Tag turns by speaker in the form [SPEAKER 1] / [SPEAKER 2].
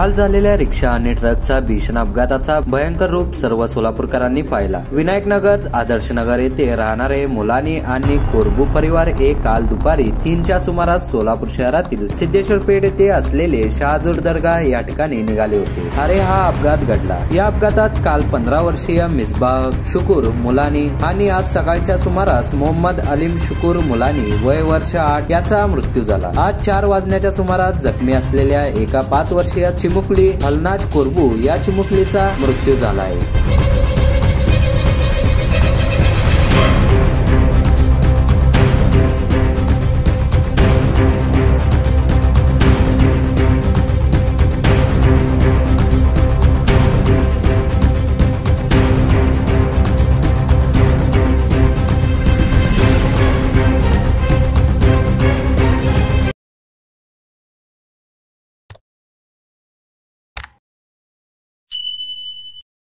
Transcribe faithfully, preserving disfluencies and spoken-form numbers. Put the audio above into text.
[SPEAKER 1] काल झालेल्या रिक्षा आणि ट्रकचा भीषण अपघाताचा भयंकर रूप सर्व सोलापूरकरांनी पाहिला। विनायकनगर, आदर्शनगर येथे राहणारे मुलानी आणि कोरबू परिवार एक काल दुपारी तीनच्या सुमारास सोलापूर शहरातील सिद्धेश्वर पेठ येथे असलेले शहाजूर दर्गा या ठिकाणी निघाले होते। अरे हा अपघात घडला। या अपघातात काल पंधरा वर्षीय मिसबाह शुकूर मुलानी आणि आज सकाळच्या सुमारास मोहम्मद अलीम शुकूर मुलानी वय वर्ष आठ याचा मृत्यू झाला। आज चार वाजण्याच्या सुमारास जखमी असलेल्या एका पाच वर्षीय चिमुकली अलनाज कोरबू या चिमुकलीचा मृत्यू झाला आहे।